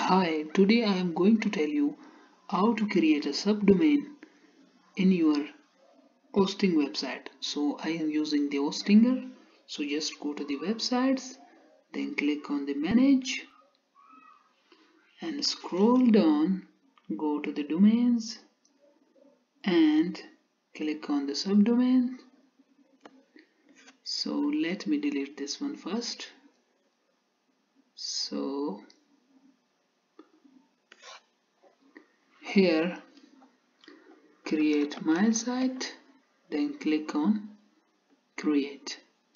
Hi, today I am going to tell you how to create a subdomain in your hosting website. So I am using the hostinger. So just go to the websites, then click on the manage and scroll down, go to the domains and click on the subdomain. So let me delete this one first. So here create my site, then click on create.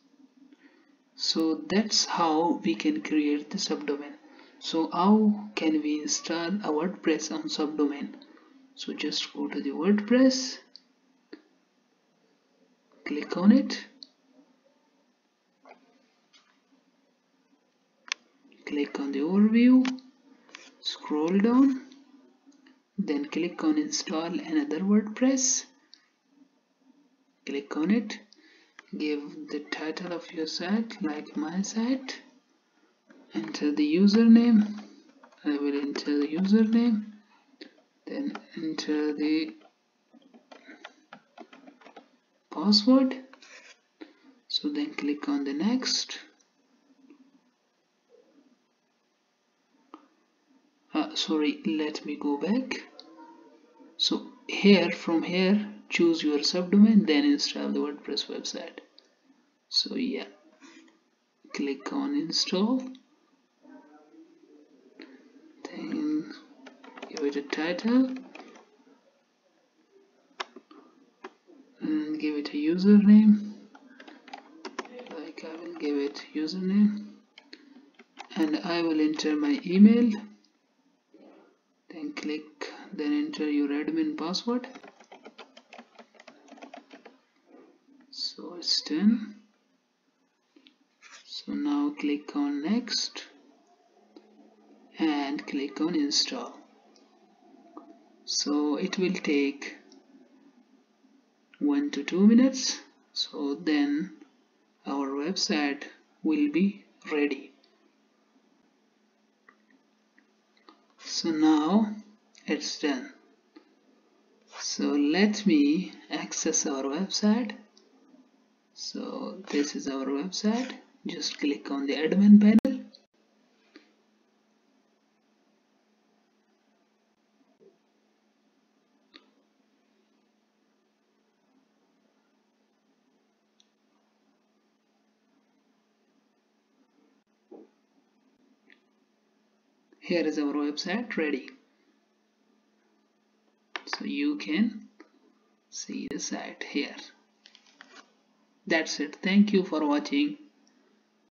So that's how we can create the subdomain. So how can we install a WordPress on subdomain? So just go to the WordPress, click on it, click on the overview, scroll down, then click on install another WordPress, click on it, give the title of your site like my site, enter the username. I will enter the username, then enter the password. So then click on the next. Sorry, let me go back. So from here choose your subdomain, then install the WordPress website. So yeah, click on install, then give it a title and give it a username, like I will give it username, and I will enter my email, then enter your admin password. So it's done. So now click on next and click on install. So it will take 1 to 2 minutes. So then our website will be ready. So now it's done. So let me access our website. So this is our website. Just click on the admin panel. Here is our website ready. So you can see the site here. That's it. Thank you for watching.